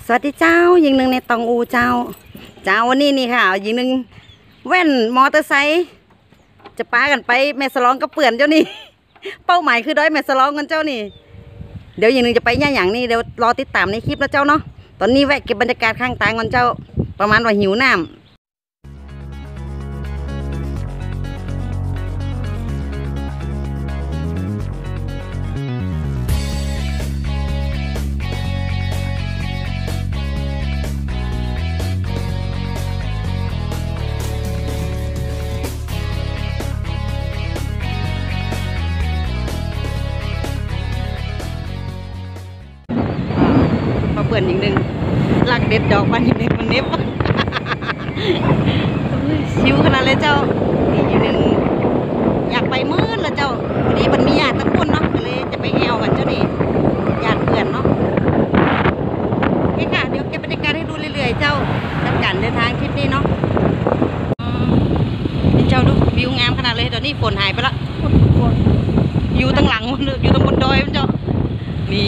สวัสดีเจ้ายิงหนึ่งในตองอูเจ้าวันนี้นี่ค่ะยิงหนึ่งแว่นมอเตอร์ไซค์จะป้ากันไปแม่สลองกับเปื่อนเจ้านี่เป้าหมายคือด้อยแม่สลองกันเจ้านี่เดี๋ยวยิงหนึ่งจะไปย่าอย่างนี้เดี๋ยวรอติดตามในคลิปแล้วเจ้าเนาะตอนนี้แวะเก็บบรรยากาศข้างทางกันเจ้าประมาณว่าหิวน้ำเปื่อนอย่างหนึ่งหลักเด็ดดอกมันอย่างหนึ่งมันเน็บชิวขนาดเลยเจ้านี่อย่างหนึ่งอยากไปมืดแล้วเจ้าวันนี้มันมีญาติตั้งคนเนาะเลยจะไปแอวกันเจ้านี่ญาติเพื่อนเนาะโอเคค่ะเดี๋ยวเก็บบรรยากาศให้ดูเรื่อยๆเจ้าทำการเดินทางทริปนี้เนาะนี่เจ้าดูวิวงามขนาดเลยเดี๋ยวนี้ฝนหายไปละอยู่ตั้งหลังอยู่ตรงบนดอยเจ้านี่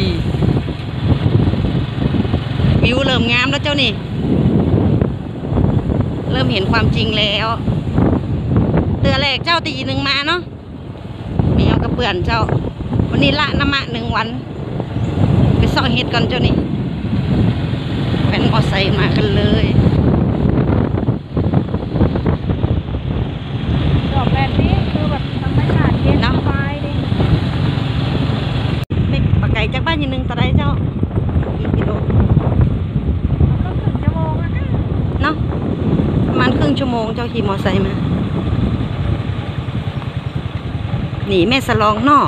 วิวเริ่มงามแล้วเจ้านี่เริ่มเห็นความจริงแล้วเตือแรกเจ้าตีหนึ่งมาเนาะมีเอากระเปื่อนเจ้าวันนี้ละน้ำมะ1 วันไปซ่อเห็ดก่อนเจ้านี่แผ่นมอไซค์มากันเลยดอกแบบนี้คือแบบธรรมชาติเย็นสบายดิไม่ปากไก่จากบ้านอย่างหนึ่งตอนไหนเจ้ากี่กิโลเนาะประมาณครึ่งชั่วโมงเจ้าขี่มอไซค์มาหนีแม่สลองนอก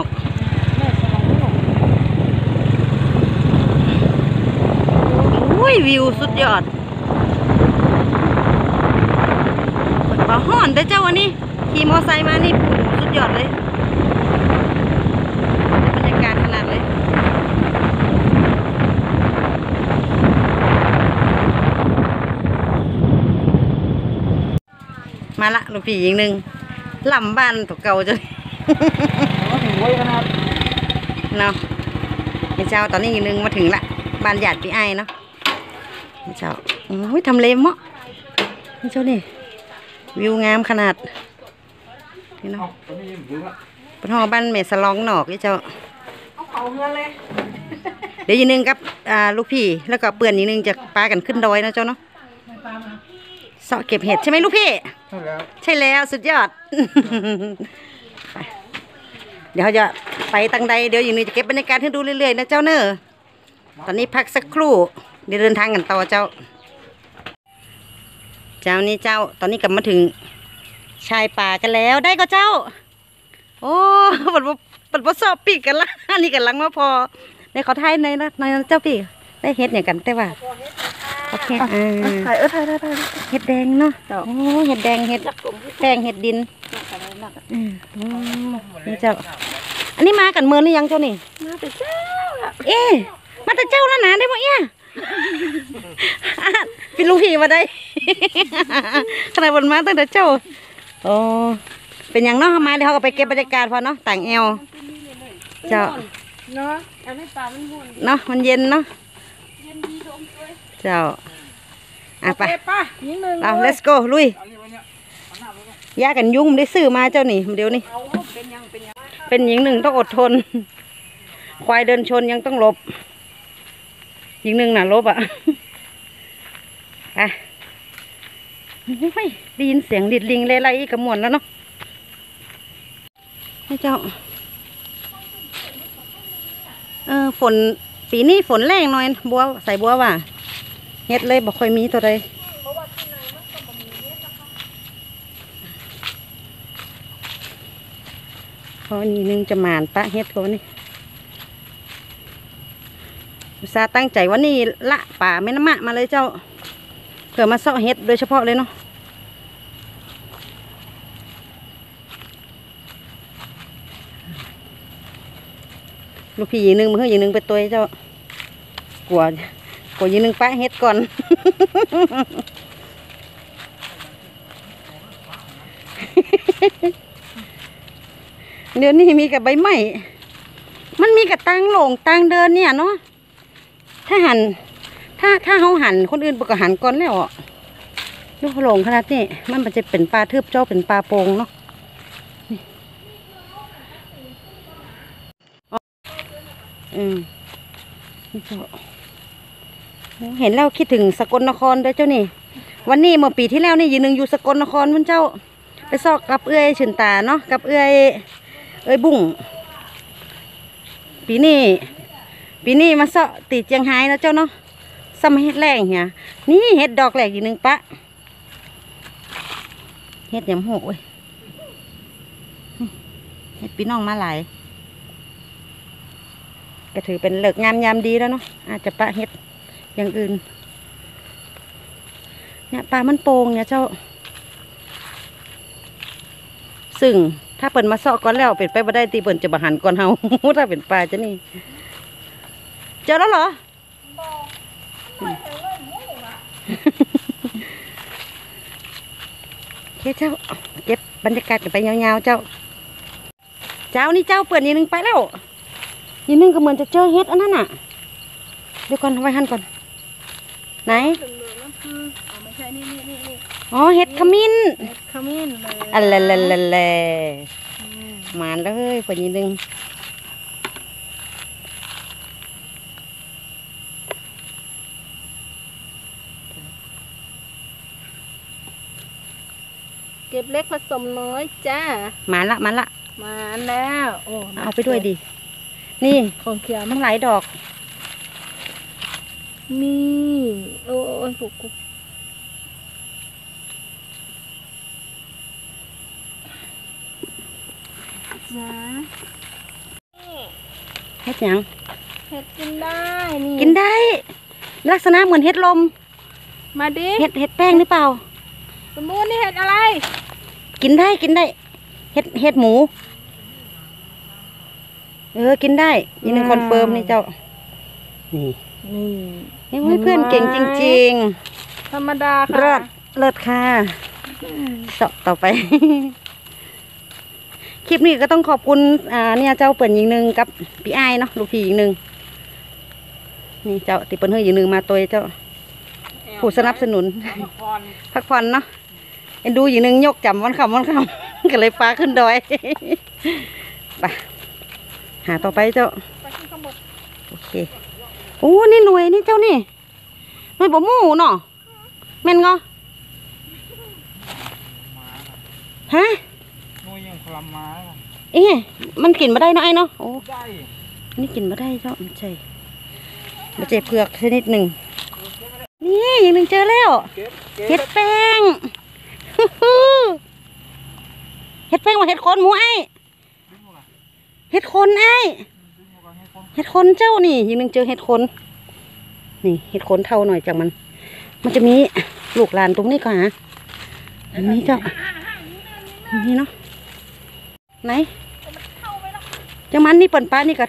อุ้ยวิวสุดยอดป่าห้อนแต่เจ้าวันนี้ขี่มอไซค์มานี่สุดยอดเลยบรรยากาศขนาดเลยมาละลูกพี่อีกหนึ่งลำบ้านตัวเก่าจ้ะเนาะไอ้เจ้าตอนนี้อีกหนึ่งมาถึงละบ้านญาติพี่ไอ้เนาะไอ้เจ้าโอ้ยทำเลมะไอ้เจ้านี่วิวงามขนาดนี่เนาะปะท้องบ้านเมสลองหนอกไอ้เจ้าเดี๋ยวอีกหนึ่งกับลูกพี่แล้วก็เปื่อนอีกหนึ่งจะปากันขึ้นดอยนะเจ้าเนาะเสาะเก็บเห็ดใช่ไหมลูกพี่ใช่แล้วสุดยอด เดี๋ยวเขาจะไปตังใดเดี๋ยวอย่างนี้จะเก็บบรรยากาศให้ดูเรื่อยๆนะเจ้าเนอะตอนนี้พักสักครู่เดี๋ยวเดินทางกันต่อเจ้านี่เจ้าตอนนี้กลับมาถึงชายป่ากันแล้วได้ก็เจ้าโอ้ปัดสอบปีกกันละนี่กันลังมาพอในขอไทยในเจ้าปีได้เห็ดอย่างกันแต่ว่าโอเคถ่ายเห็ดแดงเนาะโอ้เห็ดแดงเห็ดแดงเห็ดดินนี่เจ้าอันนี้มากันเมินหรือยังเจ้านี่มาแต่เจ้ามาแต่เจ้าแล้วนะได้ไหมเนี่ยเป็นลูกพี่มาได้ขนาดบนมาตั้งแต่เจ้าโอ้เป็นอย่างเนาะมาเดี๋ยวเขาก็ไปเก็บบรรยากาศพอเนาะต่างแอวเจ้าเนาะเนาะมันเย็นเนาะเจ้าไปเรา let's go ลุยยากันยุ่งได้ซื้อมาเจ้านี่เดี๋ยวนี้เป็นหญิงหนึ่งต้องอดทนควายเดินชนยังต้องหลบหญิงหนึ่งน่ะลบอ่ะได้ยินเสียงดิดลิงเลไลกระมวลแล้วเนาะให้เจ้าฝนปีนี้ฝนแรงหน่อยบัวใส่บัวว่ะเฮ็ดเลยบอกค่อยมีตัวใดพอนี่นึงจะหมานปะเฮ็ดเขานี่อุตส่าห์ตั้งใจว่านี่ละป่าแม่น้ำมะมาเลยเจ้าเผื่อมาเสาะเฮ็ดโดยเฉพาะเลยเนาะลูกพี่ยิงหนึ่งมือยิงหนึ่งไปตัวเจ้ากลัวยิงหนึ่งปะเฮ็ดก่อน เดี๋ยวนี้มีกับใบไม้มันมีกับตังหลงตังเดินเนี่ยเนาะถ้าหันถ้าเขาหันคนอื่นปกหันก่อนแล้วอ่ะลูกหลงขนาดนี้มันจะเป็นปลาทึบเจ้าเป็นปลาโป่งเนาะนี่นี่เจ้าเห็นแล้วคิดถึงสกลนครด้วยเจ้านี่วันนี้เมื่อปีที่แล้วนี่ยืนหนึ่งอยู่สกลนครพุ่นเจ้าไปซอกกับเอื้อยชื่นตาเนาะกับเอื้อยบุ้งปีนี้มาเซาะตีเจียงไฮ้แล้วเจ้าเนาะซ้ำเฮ็ดแรงเหียนี่เฮ็ดดอกแหลกอยู่หนึ่งปะเฮ็ดยำหกเว้ยเฮ็ดพี่น้องมาหลายก็ถือเป็นเลิกงามยามดีแล้วเนาะอาจจะปะเฮ็ดอย่างอื่นเนี่ยปลามันโป่งเนี่ยเจ้าซึ่งถ้าเปิ่นมาเซาะก่อนแล้วเป็นไปบ่ได้ตีเปิ่นจะบหันก่อนเฮา ถ้าเป็นปลาจะนี่เจอแล้วเหรอโอเคเจ้าเก็บบรรยากาศกันไปยาวๆเจ้านี่เจ้าเปิ่นอีกนึงไปแล้วอีกนึงก็เหมือนจะเจอเฮ็ดอันนั้นน่ะเดี๋ยวก่อนเอาไว้หั่นก่อนไหนอ๋อเห็ดขมิ้นเลยอันละมาเลยคนนี้นึงเก็บเล็กผสมน้อยจ้ามาละมาแล้วโอ้เอาไปด้วยดินี่ของเขียวมันหลายดอกนี่โอ้ยผูกจ้าเฮ็ดหยังเห็ดกินได้นี่กินได้ลักษณะเหมือนเห็ดลมมาดิเห็ดแป้งหรือเปล่าสมมุตินี่เห็ดอะไรกินได้เห็ดหมูกินได้อีกหนึ่งคอนเฟิร์มนี่เจ้านี่เพื่อนเก่งจริงๆธรรมดาค่ะเลิศค่ะเจาะต่อไปคลิปนี้ก็ต้องขอบคุณเนี่ยเจ้าเปิ่นยิงหนึ่งกับพี่ไอ้เนาะลูกพี่ยิงหนึ่งนี่เจ้าติเปิ่นเฮือยิงหนึ่งมาตัวเจ้าผู้สนับสนุนพักผ่อนเนาะเอ็นดูยิงหนึ่งยกจำวันคำก็เลยฟ้าขึ้นดอยไปหาต่อไปเจ้าโอเคโอ้นี่หน่วยนี่เจ้านี่หน่วยบ่หมูเนาะแม่นงอฮะมันกินมาได้เนาะไอ้เนาะโอ้นี่กินมาได้เจ้ามันใช่มาเจ็บเผือกชนิดหนึ่งนี่อย่างหนึ่งเจอแล้วเห็ดแป้งเห็ดแป้งว่าเห็ดคนหมูไอ้เห็ดคนไอ้เห็ดคนเจ้านี่อย่างหนึ่งเจอเห็ดคนนี่เห็ดคนเท่าหน่อยจากมันจะมีลูกหลานตรงนี้ก่อนฮะอันนี้เจ้านี่เนาะไหนจังมันนี่เปิ่นป้านี่ก็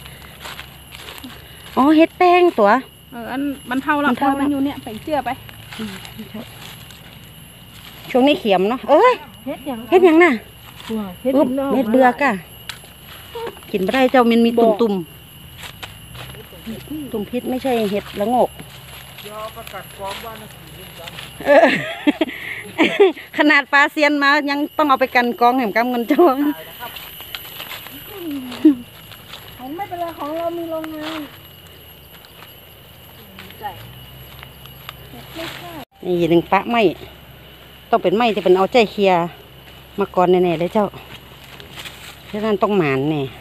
อ๋อเห็ดแป้งตัวอันมันเท่าแล้วมันอยู่เนี่ยใส่เสื้อไปช่วงนี้เขียมเนาะเห็ดยังน่ะเห็ดเบือกะกินไม่ได้เจ้ามันมีตุ่มพิษไม่ใช่เห็ดละโงกขนาดปลาเซียนมายังต้องเอาไปกันกองแหมกำเงินเจ้าไม่เป็นไรของเรามีโรงงานนี่หนึ่งปะไม่ต้องเป็นไม้ที่เป็นเอาใจเคลียมาก่อนแน่ๆเลยเจ้าเพราะนั้นต้องหมานแน่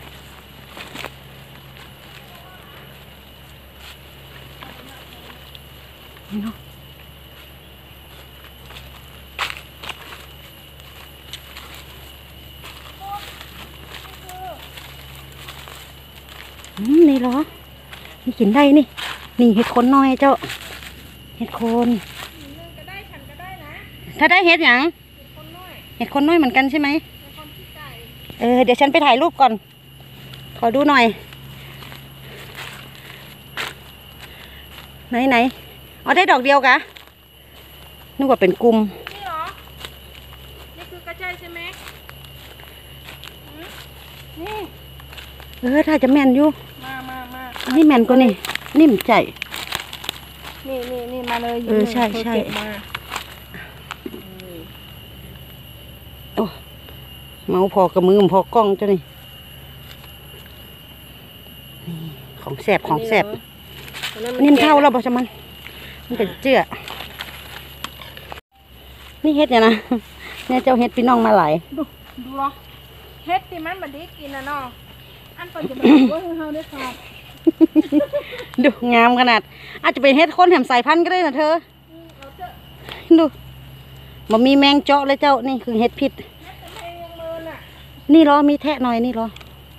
นี่เหรอนี่กินได้นี่เห็ดโคนน้อยเจ้าเห็ดโคนถ้าได้เห็ดหยังเห็ดโคนน้อยเหมือนกันใช่ไหมเดี๋ยวฉันไปถ่ายรูปก่อนขอดูหน่อยไหนเอาได้ดอกเดียวกะนึกว่าเป็นกลุ่มนี่เหรอนี่คือกระจายใช่ไหมนี่ถ้าจะแม่นอยู่มาอันนี้แม่นกว่านี่นิ่มใจนี่มาเลยใช่ใช่เก็บมาโอ้เมาพอกระมือพอกล้องเจ้านี่ของแสบของแสบนี่มันเท่าแล้วบ่ใช่มันเป็นเจือนี่เฮ็ดเนี่ยนะเนี่ยเจ้าเฮ็ดพี่น้องมาหลายดูหรอเฮ็ดที่มันบัดนี้กินนะเนาะอันเปิดจะมาว่าเฮาได้ค่ะดูงามขนาดอาจจะเป็นเฮ็ดคนแถมสายพันธุ์ก็ได้นะเธอดูบ่มีแมงเจาะเลยเจ้านี่คือเฮ็ดพิษนี่เหรอมีแทะหน่อยนี่เหรอ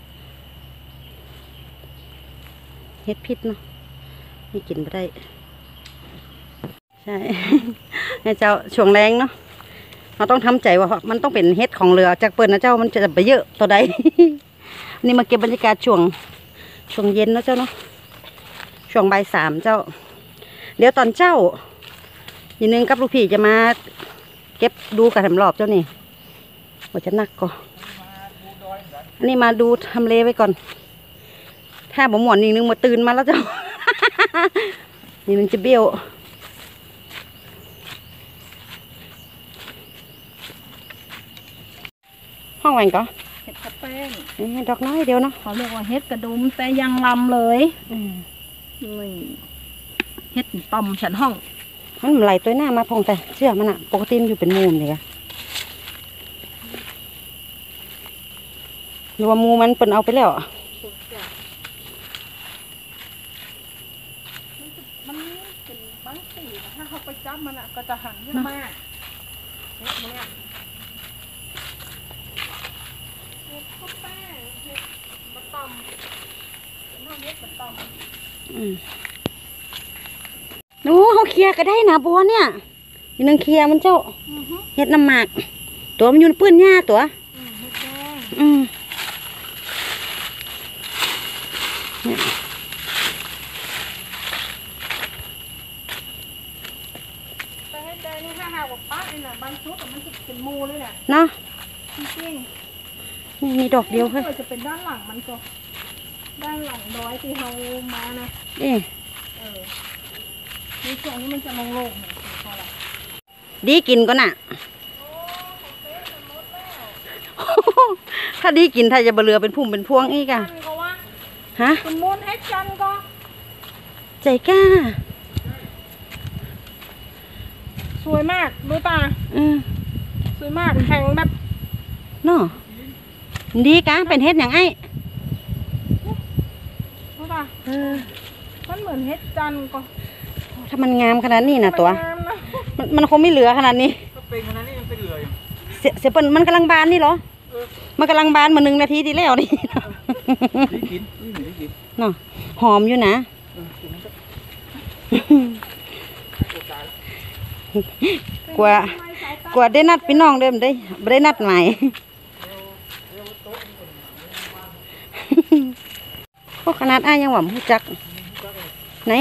เฮ็ดพิษเนาะนี่กินไม่ได้ใช่ เนี่ยเจ้าช่วงแรงเนาะเราต้องทำใจว่ามันต้องเป็นเฮ็ดของเรือจากเปิดนะเจ้ามันจะไปเยอะตัวใด นี่มาเก็บบรรยากาศช่วงเย็นนะเจ้าเนาะช่วงบ่ายสามเจ้าเดี๋ยวตอนเจ้าอีกนึงกับลูกพี่จะมาเก็บดูกระถางรอบเจ้านี่ว่าจะหนักก็อันนี้มาดูทำเลไว้ก่อนถ้าบ่หมวนอีกนึงมาตื่นมาแล้วเจ้า อีกนึงจะเบี้ยวห้องแหวนก็เห็ดกระแป้งดอกน้อยเดียวเนาะเขาเรียกว่าเห็ดกระดุมแต่ยังลำเลยนี่เห็ดต่อมฉันห้องมันไหลตัวหน้ามาพงแต่เชื่อมันอะปกติมันอยู่เป็นมูมเลยค่ะหรือว่ามูมันเปิ่นเอาไปแล้วอะมันเป็นบางสีถ้าเขาไปจับมันก็จะหันเยอะมากเห็ดเนี่ยเห็ดกระแป้งเห็ดมะต่อมเป็นห้องเห็ดมะต่อมหนูเขาเคลียร์ก็ได้นะบัวเนี่ยอีนึงเคลียร์มันเจ้าเฮ็ดน้ำหมากตัวมันอยู่ในปื้นหญ้าตัวเห็ดแดง แต่เห็ดแดงนี่ถ้าหากว่าป้าเนี่ยบางชุดมันจะเป็นมูเลยเนี่ยเนาะจริงนี่มีดอกๆเดียวค่ะจะเป็นด้านหลังมันก็ด้านหลังดอยที่เรามานะนี่ในช่วงนี้มันจะโล่งๆเนี่ยพอละดีกินก็น่ะ ถ้าดีกินถ้าจะบะเรือเป็นพุ่มเป็นพวงอีกอะจันก็ว่าฮะคุณมูลให้จันก็ใจกล้าสวยมากดูตาสวยมากแข็งแบบเนาะดีกะเป็นเฮ็ดอย่างไอ้ดูตามันเหมือนเฮ็ดจันก็ถ้ามันงามขนาดนี้นะตัวงามนะมันคงไม่เหลือขนาดนี้ก็เป็นขนาดนี้มันเป็นเหลืออยู่เสียเปิ่นมันกำลังบานนี่เหรอ มันกำลังบานมา1 นาทีที่แล้วนี่ได้กินนี่ไม่ได้กินเนาะหอมอยู่นะกินนั้นก็กว่าได้นัดพี่น้องเดิมได้บ่ได้นัดใหม่ โอ้ขนาดอ้ายยังหว่ำหูจักไหน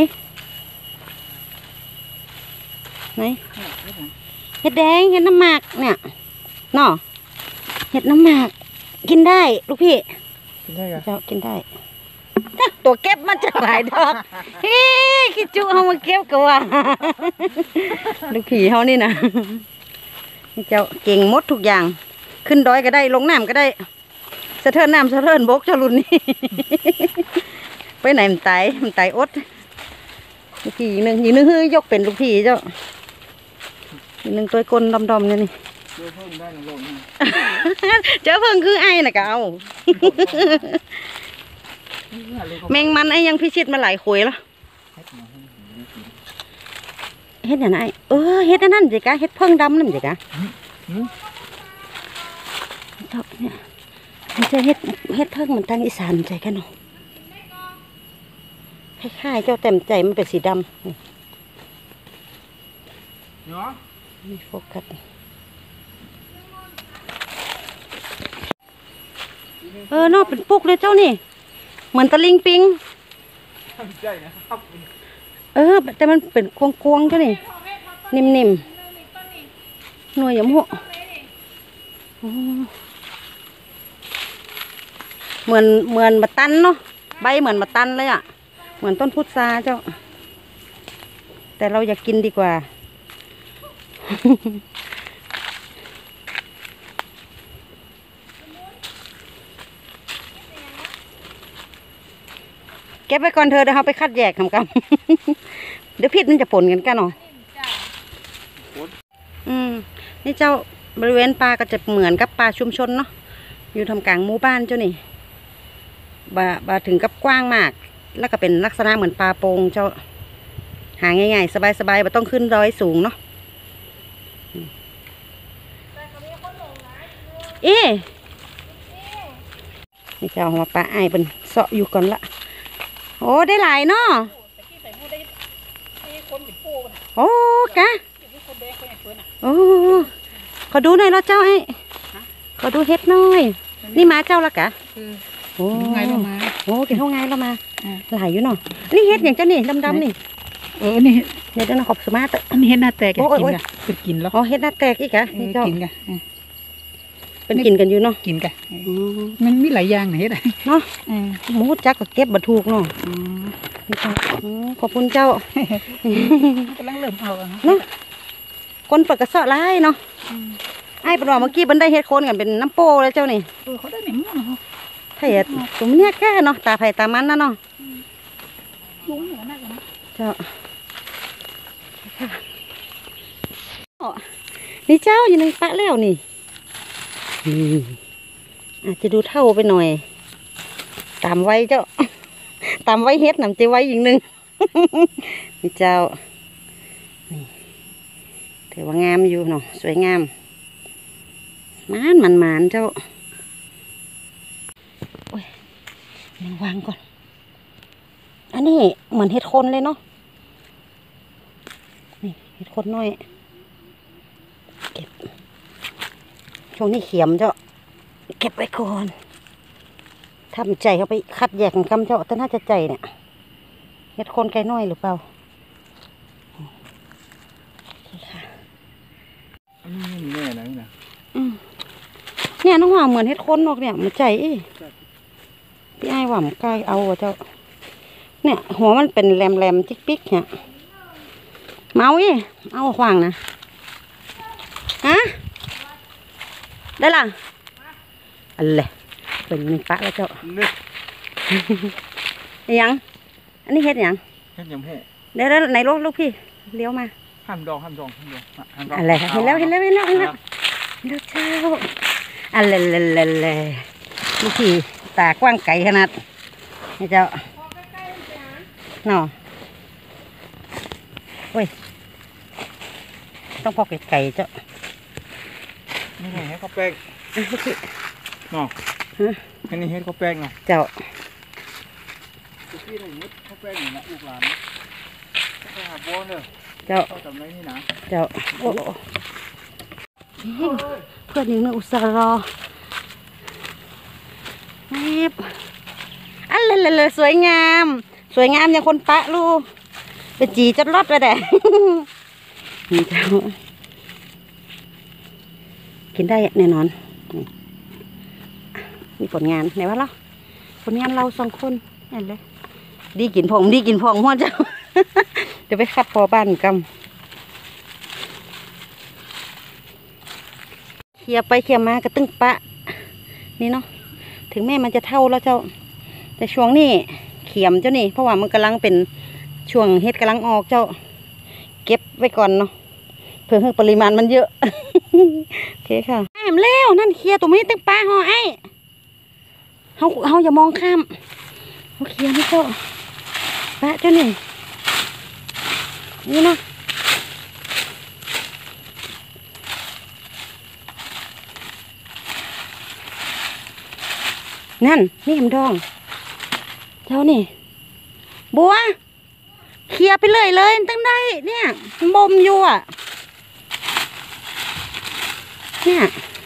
เห็ดแดงเห็ดน้ำหมากเนี่ยเนาะเห็ดน้ำหมากกินได้ลูกพี่กินได้กันเจ้ากินได้ตัวเก็บมาจากหลายดอกเฮ้คิดจุเอามาเก็บกันว่า ลูกผีเขานี่นะนี่เจ้าเก่งหมดทุกอย่างขึ้นดอยก็ได้ลงน้ำก็ได้สะเทินน้ำสะเทินบกเจ้ารุ่นนี้ ไปไหนมันตายอดลูกผีอีกหนึ่งฮือยกเป็นลูกผีเจ้าอีกหนึ่งตัวกลนดำๆเนี่ยนี่เชื่อเพิ่มได้ในโลกนี้เจ้าเพิ่งคือไอ้น่ะก็เอา แมงมันไอ้ยังพิชิตมาหลายขวยแล้วเฮ็ดอย่างไรเฮ็ดอันนั่นสิกะเฮ็ดเพิ่งดำนั่นสิกะเนี่ยมันจะเฮ็ดเพิ่งเหมือนทางอีสานใจกันเนาะคล้ายๆเจ้าเต็มใจมันเป็นสีดำนี่เนาะมีโฟกัสเนาะเป็นปุกเลยเจ้านี่เหมือนตะลิงปิงใจนะครับแต่มันเป็นควงๆเจ้านี่นิ่มๆหน่วยหยำหัวเหมือนมะตันเนาะใบเหมือนมะตันเลยอ่ะเหมือนต้นพุทราเจ้าแต่เราอยากกินดีกว่า เก็บไว้ก่อนเธอเดี๋ยวเราไปคัดแยกทำกัน เดี๋ยวพิษมันจะปนกันกันเนาะนี่เจ้าบริเวณปลาก็จะเหมือนกับปลาชุมชนเนาะอยู่ทำกลางหมู่บ้านเจ้านี่บาถึงกับกว้างมาก แล้วก็เป็นลักษณะเหมือนปลาโป่งเจ้าหาง่ายๆสบายๆไม่ต้องขึ้นดอยสูงเนาะนี่เจ้าหัวปลาไอ้เป็นเสาะอยู่ก่อนละโอ้ได้หลายเนาะโอ้กะโอ้ขอดูหน่อยแล้วเจ้าไอ้ขอดูเฮ็ดหน่อยนี่มาเจ้าละกะโอ้ไงเรามาโอ้กินเท่าไงเรามาหลายอยู่เนาะนี่เฮ็ดอย่างเจ้านี่ดำๆนี่นี่เฮ็ดนะขอบสมาร์ทอันนี้เฮ็ดหน้าแตกกินกะเป็นกินแล้วอ๋อเฮ็ดหน้าแตกอีกกะนี่เจ้ากินกะเป็นกินกันอยู่เนาะกินกะมันมีหลายอย่างเฮ็ดเนาะหมูจักก็เก็บบ่ถูกเนาะนี่เจ้าขอบคุณเจ้ากำลังเริ่มเอาเนาะคนเปิดกระเสาะร้ายเนาะไอ้ปลาเมื่อกี้บันไดเฮ็ดโคนกันเป็นน้ำโป้เลยเจ้านี่เขาได้หนึ่งมั่งถ้าเฮ็ดตรงเนี้ยแค่เนาะตาไผ่ตามันนะเนาะเจ้านี่เจ้าอยู่ในปะแล้วนี่อาจจะดูเท่าไปหน่อยตามไว้เจ้าตามไว้เฮ็ดนำจะไว้อีกนึงนี่เจ้านี่ถือว่างามอยู่เนาะสวยงามมันเจ้าโอ้ยยังวางก่อนอันนี้เหมือนเห็ดคนเลยเนาะนี่เห็ดคนน้อยเก็บช่วงนี้เขียมเจ้าเก็บไว้ก่อนทำใจเขาไปคัดแยกกำเจ้าแต่น่าจะใจเนี่ยเห็ดคนไก่น้อยหรือเปล่าอันนี้แน่นะนี่นะเนี่ยน้องว่าเหมือนเห็ดคนนกเนี่ยมันใจพี่ไอ้ว่ามันใกล้เอาเจ้าเนี่ยหัวมันเป็นแหลมๆจิ๊กๆเนี่ยเมาเอาขวางนะฮะได้ล่ะอะไรเป็นหนึ่งปะแล้วเจ้ายังอันนี้เห็ดยังเฮ็ดยำหูเดี๋ยวไหนลูกพี่เลี้ยวมาห้ามดองอะไรเห็นแล้วเจ้าอะไรลูกพี่ตากว้างไก่ขนาดนี่เจ้าเนาะโอ้ยต้องพอไก่เจ้านี่ให้เขาแป้งเนาะอันนี้ให้เขาแป้งเนาะเจ้าพี่ได้มุดเขาแป้งอยู่นะลูกหลานเขาหาบัวเนอะเจ้าจำได้นี่นะเจ้าโอ้เพื่อนยังนึกอุตส่าห์รอแอบอันเลยสวยงามอย่างคนปะลูกเป็นจีจดรอดไปแต่นี่เจ้ากินได้แน่นอนมีผลงานไหนวะล่ะผลงานเราสองคนเห็นเลยดีกินพองหัวเจ้าจะไปคัดพอบ้านกำเขี่ยไปเขี่ยมากระตึ้งปะนี่เนาะถึงแม่มันจะเท่าแล้วเจ้าแต่ช่วงนี้เขียมเจ้านี่เพราะว่ามันกำลังเป็นช่วงเฮ็ดกำลังออกเจ้าเก็บไว้ก่อนเนาะเพื่อให้ปริมาณมันเยอะโอเคค่ะแอมเร็วนั่นเขี่ยตัวนี้ตึ้งปะห่อไอ้เขาอย่ามองข้ามเขาเขี่ยนี่เจ้าปะเจ้านี่นี่เนาะนั่นนี่เห็นดองเจ้านี่บัวเคลียไปเลยตั้งได้เนี่ยบ่มอยู่อ่ะเนี่ย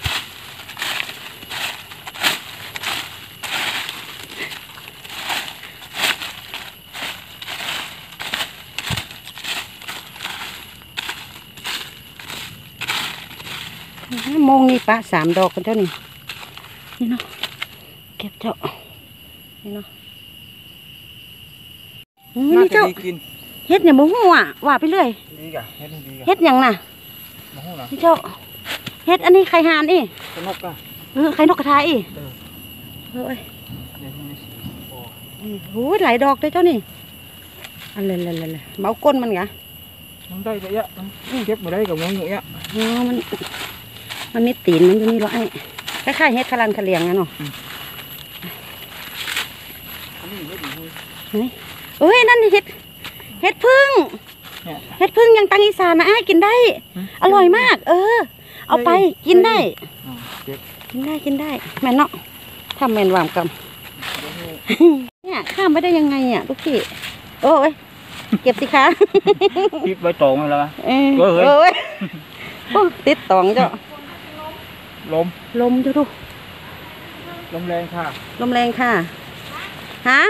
โมงนี่ปะ3 ดอกกันเจ้านี่นี่เนาะเก็บเจ้านี่เนาะนี่เจ้าเฮ็ดเนี่ยโมโหอ่ะว่าไปเรื่อยดีกะเฮ็ดให้ดีกะเฮ็ดหยังน่ะมาหูนะนี่เจ้าเฮ็ดอันนี้ไข่ห่านอีสนกกะไข่นกกระทาอีเออเฮ้ยเดี๋ยวนี้โอ้โอ้ยหลายดอกเลยเจ้านี่อันเลยเมาก้นมันกะมันได้จะเยอะมันเก็บมาได้กับมึงอยู่เยอะอ๋อมันมีตีนมันอยู่นี่เหรอไอ้คล้ายๆเฮ็ดคลันคะเลียงนะเนาะอันนี้เฮ็ดอยู่เอ้ยนั่นเฮ็ดพึ่งเนี่ยเฮ็ดพึ่งยังตังอีสานนะกินได้ อร่อยมาก เอาไปกินได้เก็บกินได้แม่นเนาะถ้าแม่นวามกำเนี่ยข้ามไปได้ยังไงอ่ะลูกพี่โอ้ยเก็บสิคะปิดใบตองมาแล้วเอ้ยโอ้ติดตองเจ้าลมลมเจ้าดูลมแรงค่ะลมแรงค่ะฮะ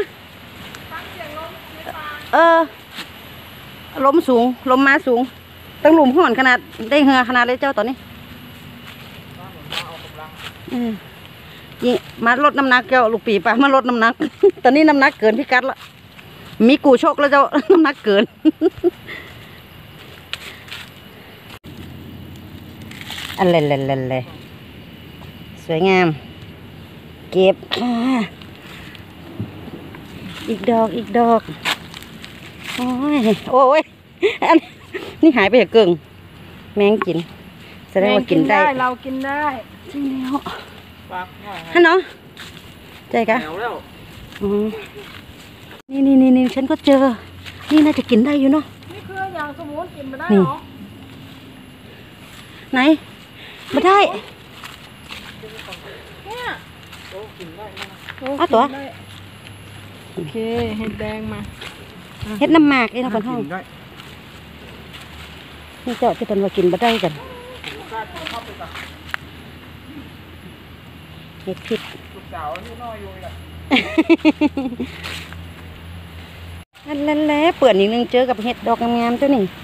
ลมสูงลมมาสูงตั้งหลุมห่อนขนาดได้เหือขนาดเลยเจ้าตอนนี้ยิ่งมาลดน้ำหนักเจ้าลูกปีป่ะมาลดน้ำหนัก ตอนนี้น้ำหนักเกินพิกัดละมีกูโชคแล้วเจ้า น้ำหนักเกิน อันเลยสวยงามเก็บอีกดอกโอ้ยอันนี่หายไปจากเกิงแมงกินแสดงว่ากินได้เรากินได้จริงแล้วปากง่ายฮะเนาะใจกะแนวแล้วอ๋อนี่ฉันก็เจอนี่น่าจะกินได้อยู่เนาะนี่คืออย่างสมมุติกินไม่ได้นี่หรอไหนมาได้เนี่ยโอ้กินได้นะเอาตัวกินได้โอเคเห็ดแดงมาเฮ็ดน้ำหมากนี่นะคนห้องกินได้นี่เจ้าจะเป็นว่ากินมาได้กันเฮ็ดผิดลูกสาวนี่น้อยอยู่เลยนั่นแหละเปื่อนอีกนึงเจอกับเห็ดดอกงามๆเจ้านี่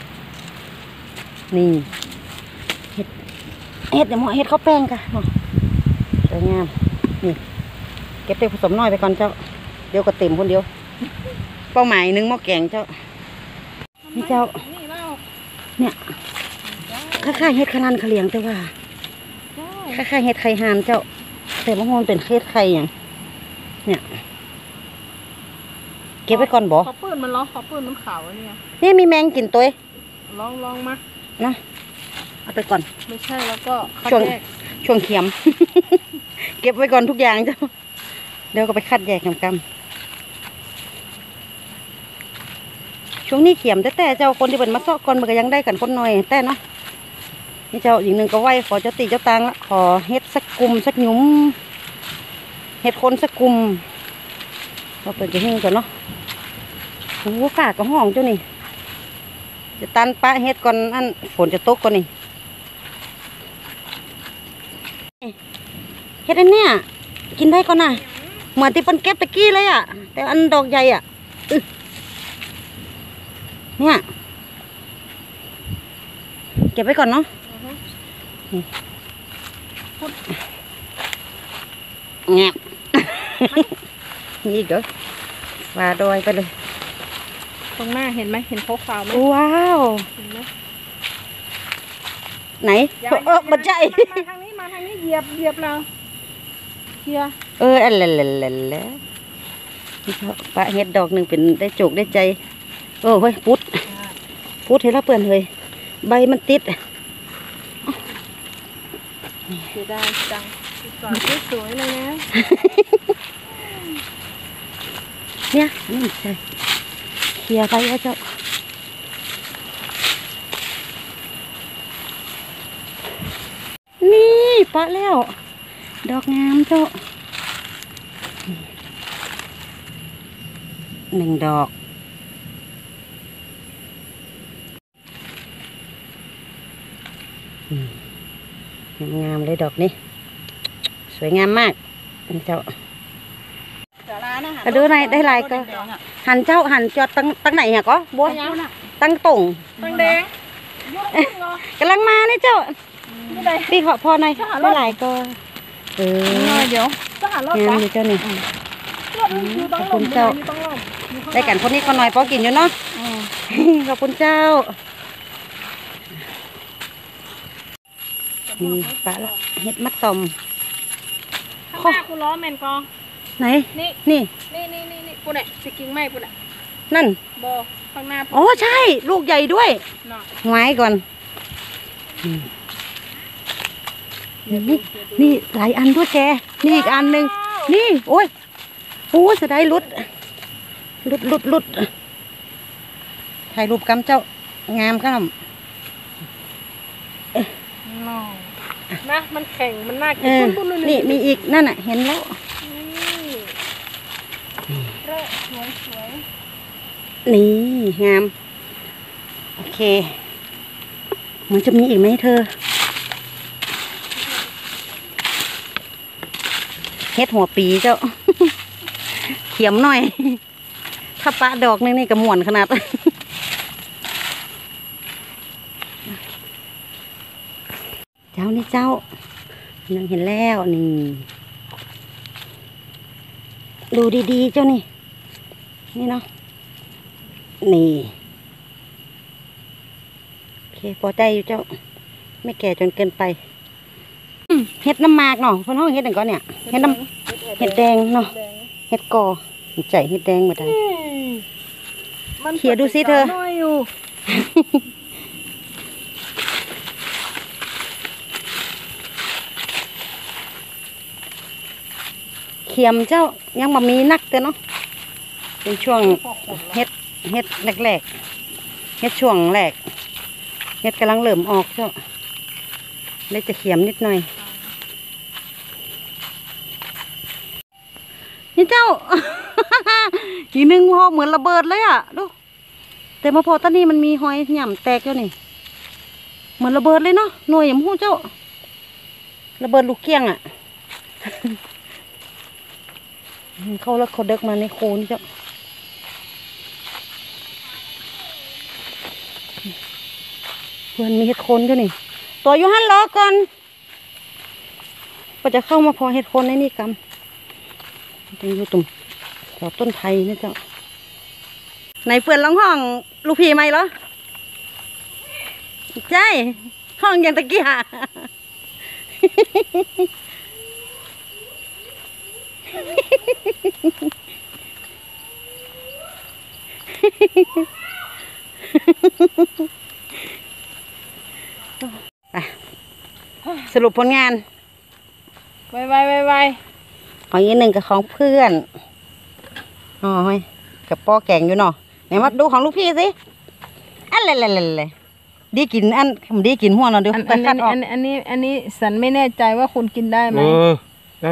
เห็ดเดี๋ยวหมอเห็ดข้าวแป้งค่ะเนาะสวยงามนี่เก็บไปผสมน้อยไปก่อนเจ้าเดี๋ยวก็เต็มคนเดียวเป้าหมายนึงหม้อแกงเจ้านี่เจ้านี่เราเนี่ยคล้ายๆเห็ดขลันขะเหลียงแต่ว่าได้คล้ายๆเห็ดไข่ห่านเจ้าแต่บางคนเป็นเห็ดไข่อย่างเนี่ยเก็บไว้ก่อนบ่ขอปืนมันเหรอขอปืนมันขาวอันเนี่ยนี่มีแมงกินตัวลองมานะเอาไปก่อนไม่ใช่แล้วก็คัดช่วงแยกช่วงเขียม เก็บไว้ก่อนทุกอย่างเจ้าเดี๋ยวก็ไปคัดแยกกำช่วงนี้เขียมแต่เจ้าคนที่เป็นมาซอกก่อนมันก็ยังได้กันคนหน่อยแต่เนาะนี่เจ้าอีกหนึ่งก็ไหวขอเจ้าตีเจ้าตังละขอเฮ็ดสักกลุ่มสักหยุ้มเฮ็ดคนสักกลุ่มเราเปิดจะหิ้งก่อนเนาะโอ้ฝากกับห้องเจ้านี่จะตันปะเฮ็ดก่อนอันฝนจะตกก่อนนี่เฮ็ดอันเนี้ยกินได้ก่อนนะเหมือนที่เปิ้นเก็บตะกี้เลยอ่ะแต่อันดอกใหญ่อ่ะเนี่ยเก็บไว้ก่อนเนาะแงบ นี่อีกเด้อว่าดอยไปเลยตรงหน้าเห็นไหมเห็นขาวๆไหมว้าวเห็นไหมไหนบัดใจมาทางนี้เหยียบเราเคลียร์อันละนี่เขาปะเห็ดดอกหนึ่งเป็นได้โจกได้ใจเฮ้ยพุดเห็นแล้วเปื่อนเลยใบมันติดเสียดายจังสวยสวยเลยนะเนี่ยนี่ใช่เคลียร์ไปแล้วเจ้านี่ปะแล้วดอกงามเจ้าหนึ่งดอกงามเลยดอกนี้สวยงามมากเจ้าดูไหนได้ลายก็หันเจ้าหันจอดตั้งไหนเหรอก็บัวตั้งตรงตังแดงยกขึ้นเหรอกำลังมานี่เจ้าไม่ได้พี่ขอพอหน่อยได้ลายก็เดี๋ยวจะหารถงามปะอยู่เจ้านี่รถอยู่ต้องลมอยู่ต้องลมได้กันคนนี้คนหน่อยพอกินอยู่เนาะขอบคุณเจ้านี่ปะละเห็ดมัดตอมข้างหน้าคุณล้อแมนกอไหนนี่นี่นี่ปุ่นเนี่ยสกิงไม่ปุ่นเนี่ยนั่นบอข้างหน้าอ๋อใช่ ลูกใหญ่ด้วยเนาะไว้ก่อนนี่นี่หลายอันด้วยแก นี่อีกอันหนึ่งนี่ โอ้ยโอ้ยจะได้หลุดถ่ายรูปกำเจ้างามครับนะมันแข็งมันน่ากิเอน อปุ่นๆนี่มีอีกนั่นน่ะ เห็นแล้วเร่สวยนี่งาม โอเค มันจะมีอีกไหมเธอ เฮ็ดหัวปีเจ้า เขียมหน่อย ถ้าปะดอกนึงนี่กระหม่วนขนาด เจ้านี่เจ้ายังเห็นแล้วนี่ ดูดีๆเจ้านี่ นี่เนาะ นี่โอเคพอใจอยู่เจ้า ไม่แก่จนเกินไปเห็ดน้ำหมากเนาะเพิ่นห้องเห็ดหนึ่งก้อนเนี่ยเห็ดน้ำเห็ดแดงเนาะเห็ดกอใจเห็ดแดงมาได้ เขี่ยดูสิเธอน้อยอยู่เขียมเจ้ายังบ่มีนักแต่เนาะเป็นช่วงเห็ดแรกๆเห็ดช่วงแรกเห็ดกำลังเริ่มออกเจ้าเลยจะเขียมนิดหน่อยนี่เจ้า อีกหนึ่งพอเหมือนระเบิดเลยอ่ะดูแต่มาพอตอนนี้มันมีหอยหย่ำแตกเจ้านี่เหมือนระเบิดเลยเนาะหน่วยอย่างหู้เจ้าระเบิดลูกเกี้ยงอ่ะ เขาแล้วเขาเด็กมาในโคนเจ้าเพื่อนมีเห็ดโคนเจ้านี่ตัวอยู่หันรอก่อนก็จะเข้ามาพอเห็ดโคนในนี่กำจะอยู่ตุ่มแถวต้นไผ่นะเจ้าในเพื่อนร้องห้องลูกพี่ไหมเหรอใช่ห้องอย่างตะกี้อ่ะ ไปสรุปผลงานไวของอีกหนึ่งกับของเพื่อนอ๋อเฮ้ยกับป้อแกงอยู่เนาะไหนมาดูของลูกพี่สิอะไรดีกินดีกินหัวเนาะเดี๋ยวอันไปคัดออกนี้สันไม่แน่ใจว่าคุณกินได้ไหมได้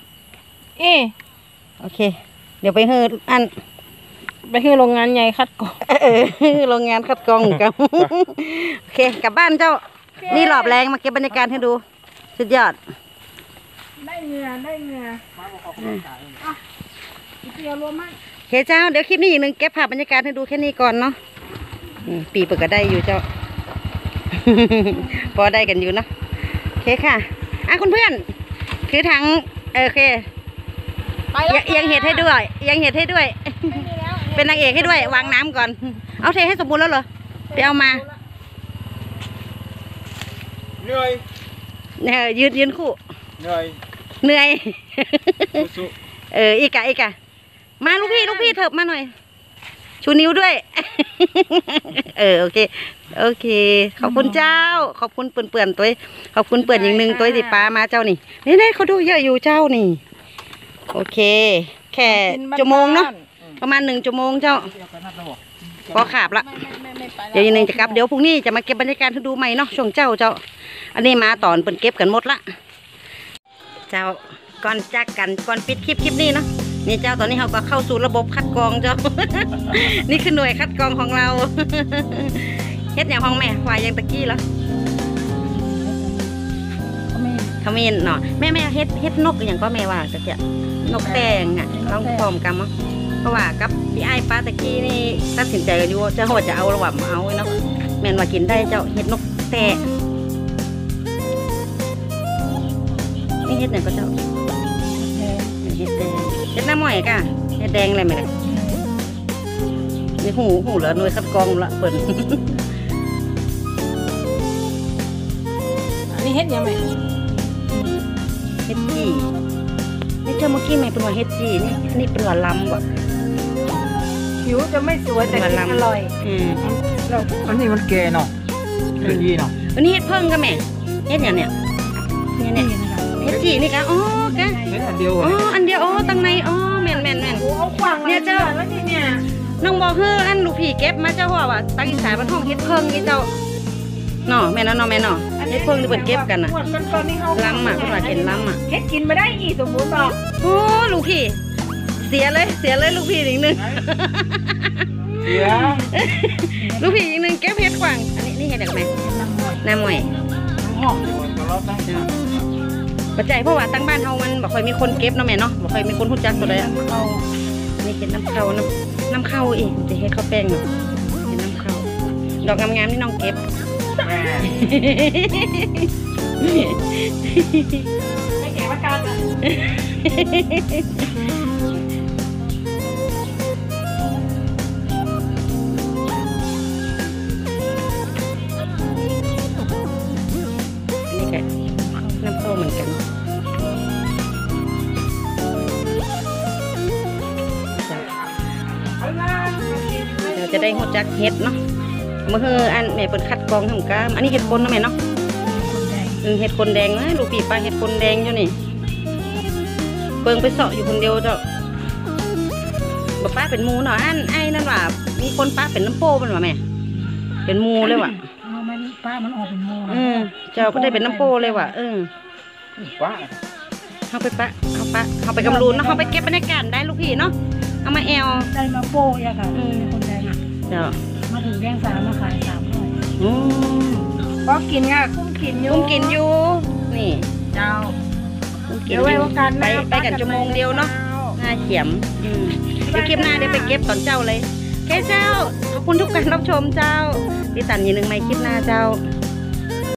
โอเค เดี๋ยวไปเฮือไปที่โรงงานใหญ่คัดกรองโรงงานคัดกรองกัน โอเคกลับบ้านเจ้า นี่หลอบแรงมาเก็บบรรยากาศให้ดูสุดยอดได้เงืออีเกียวรวมมากโอเคเจ้าเดี๋ยวคลิปนี้อีกหนึ่งเก็บภาพบรรยากาศให้ดูแค่นี้ก่อนเนาะปีเปิดก็ได้อยู่เจ้า พอได้กันอยู่เนาะโอเคค่ะคุณเพื่อนคือทั้งโอเคยังเห็ดให้ด้วยเป็นนางเอกให้ด้วยวางน้ำก่อนเอาเทให้สมบูรณ์แล้วเหรอไปเอามาเหนื่อยยืนคู่เหนื่อยเหนื่อยสู้อีกะมาลูกพี่เถิบมาหน่อยชูนิ้วด้วย โอเคขอบคุณเจ้าขอบคุณเปื่อนตัวขอบคุณเปื่อนอย่างหนึ่งตัวติดปลามาเจ้านี่นี่เขาดูเยอะอยู่เจ้านี่โอเคแค่ชั่วโมงเนาะประมาณ1 ชั่วโมงเจ้าพอขาบละเดี๋ยวอีกหนึ่งจะกลับเดี๋ยวพรุ่งนี้จะมาเก็บบรรยากาศให้ดูใหม่เนาะช่วงเจ้าอันนี้มาตอนเปิ่นเก็บกันหมดละเจ้าก่อนจากกันก่อนปิดคลิปนี้เนาะนี่เจ้าตอนนี้เราก็เข้าสู่ระบบคัดกรองเจ้า นี่คือหน่วยคัดกรองของเรา เฮ็ดอย่างห้องแม่ควายยังตะกี้เหรอขมิ้นเนาะแม่เฮ็ดนกอย่างก็แม่ว่าจะเจ้านกแตงอ่ะลองพร้อมกันมั้งเพราะว่ากับพี่ไอ้ป้าตะกี้นี่ตัดสินใจกันอยู่จะโหดจะเอาระหว่างเอาเนาะแม่นว่ากินได้เจ้าเฮ็ดนกแต่นี่เฮ็ดอย่างก็เจ้าเฮ็ดแดงเฮ็ดหน้าหม้อยก่ะเฮ็ดแดงอะไรไหมล่ะนี่หูแล้วหน่วยคัดกรองละเปิ่นอันนี้เฮ็ดยังไงเฮ็ดจีนี่เธอเมื่อกี้แม่เป็นว่าเฮ็ดจีนี่เป็นว่าลำบ่ผิวจะไม่สวยแต่กินอร่อยแล้วอันนี้มันแก่เนาะเป็นดีเนาะวันนี้เฮ็ดเพิ่งกันแม่เฮ็ดอย่างเนี้ยเนี่ยเฮ็ดจีนี่กะอ๋อกะเฮ็ดอันเดียวอ๋ออันเดียวอ๋อตั้งในอ๋อแม่นโอ้เอาขวางเนี่ยเจ้าแล้วเนี่ยน้องบอกคืออันลูกพี่เก็บมาเจ้าว่าตักอีสานมันห้องเฮ็ดเพิ่งนี่เจ้าเนาะแม่นเนาะแม่เนาะเฮ็ดเพิ่งที่เพิ่นเก็บกันน่ะตอนนี้เขาลำอ่ะเพิ่นว่าเห็นลำอ่ะเฮ็ดกินไม่ได้อีสมบูรณ์บอกโอ้ลูกพี่เสียเลยลูกพี่อีกนึงเสียลูกพี่อีกนึงเก็บเฮ็ดกว่างอันนี้นี่เฮ็ดอะไรน้ำหมอยหอมปัจจัยเพราะว่าตั้งบ้านเฮามันบ่ค่อยมีคนเก็บเนาะแม่เนาะบ่ค่อยมีคนรู้จักตัวเลยอ่ะเขานี่เฮ็ดน้ำเข้าน้ำเข้าอีกจะเฮ็ดข้าวแป้งเนาะเฮ็ดน้ำเข้าดอกงามๆนี่น้องเก็บแม่ไม่แก่มาการอ่ะอันนี้ก็น้ำเข้าเหมือนกันเราจะได้รู้จักเฮ็ดเนาะมื้อคืออันแม่เปิดคัดกรองทำกามอันนี้เฮ็ดคนเนาะแม่เนาะเฮ็ดคนแดงนะลูกพี่ป้าเฮ็ดคนแดงอยู่นี่เปิงไปเสาะอยู่คนเดียวเจ้าบ่ป้าเป็นหมูเนาะอันไอ้นั่นว่ามีคนป้าเป็นน้ำโป้มันว่าแม่เป็นหมูเลยว่ะเอามันป้ามันออกเป็นโมเจ้าก็ได้เป็นน้ำโป้เลยว่ะป้าเข้าไปเข้าไปกำลูนเนาะเข้าไปเก็บบรรยากาศได้ลูกพี่เนาะเอามาแอลได้มาโป้ยค่ะคนแดงอ่ะเจ้ามาถึงแดงสามมาขาย300 อืมเพราะกินอ่ะคุ้มกินอยู่กุ้งกินอยู่นี่เจ้ากุ้งกินเดี๋ยวไว้ว่ากันไปกันชั่วโมงเดียวเนาะหน้าเขียมเดี๋ยวคลิปหน้าเดี๋ยวไปเก็บตอนเจ้าเลยแค่เจ้าขอบคุณทุกการรับชมเจ้าติดตามอย่าลืมใหม่คลิปหน้าเจ้า